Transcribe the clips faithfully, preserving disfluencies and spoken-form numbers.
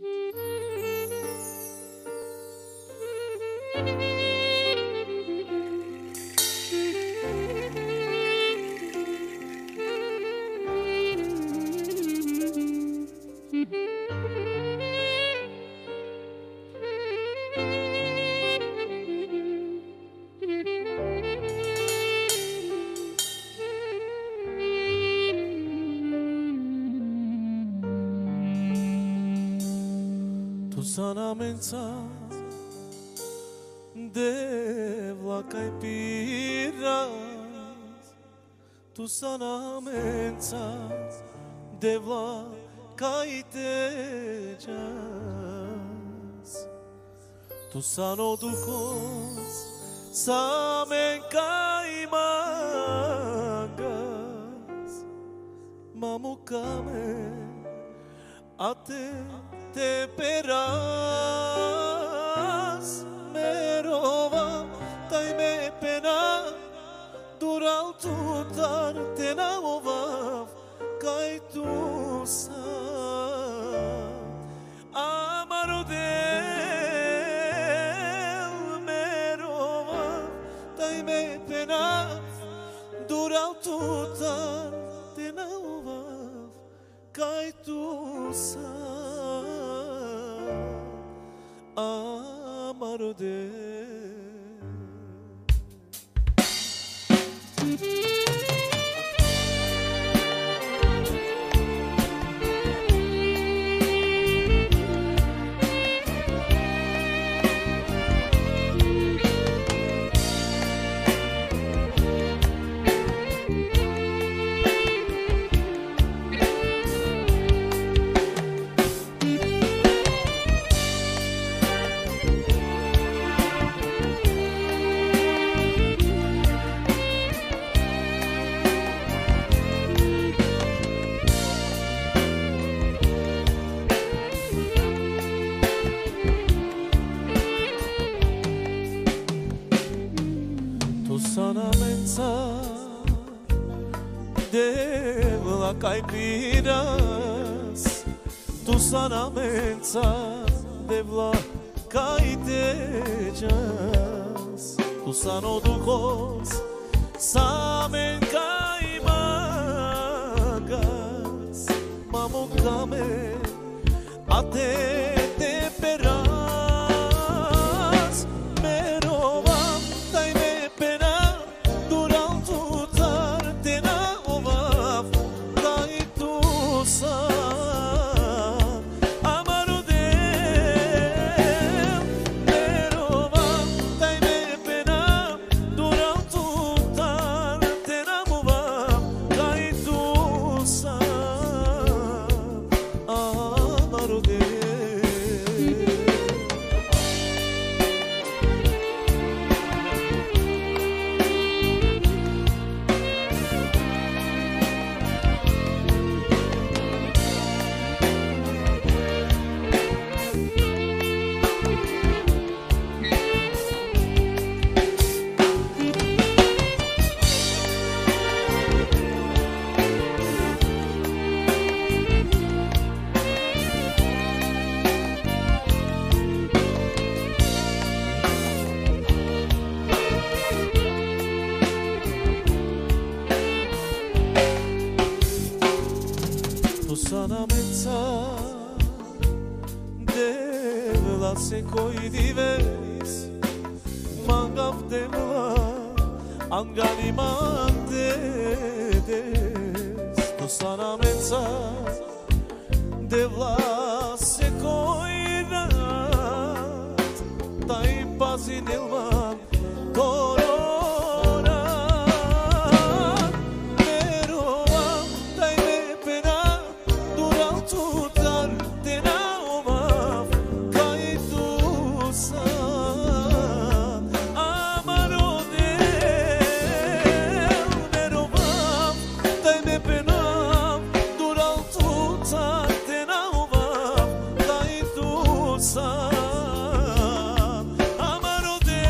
Sanamența de vla caipiras, tu sanamența de vla caitejas, tu sano ducos samen caimagas, mamucame ate te peras merova tai me pena dural tutar te naovav kai tu sa amaro del merova tai me pena dural tutar te naovav kai tu sa amaro de sanamența de la caipiras, tu sanamența de la caitejas, tu sano ducos samen caimagas, mamucame ate te peras merova tai me sanamența de la secoi dives mangav de mla anganimante des tu sanamența de la secoi nat tai pazinelman corona merova tai me pena tutar te naovav kai tu sa amaro de nerovav tai me pena dural tutar te naovav kai tu sa amaro de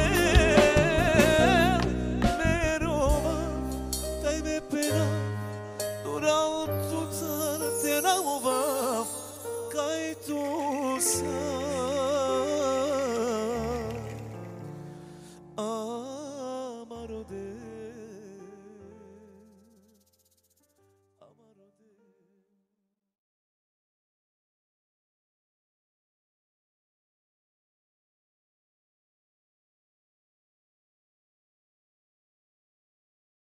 nerovav tai me pena dural tutar te naovav kai tu sa amaro de